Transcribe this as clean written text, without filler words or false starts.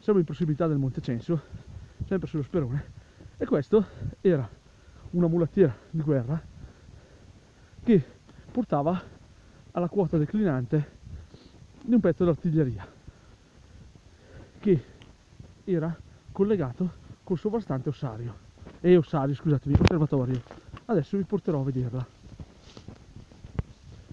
Siamo in prossimità del Monte Cencio, sempre sullo Sperone, e questo era una mulattiera di guerra che portava alla quota declinante di un pezzo d'artiglieria che era collegato col sovrastante ossario, scusatemi, osservatorio. Adesso vi porterò a vederla.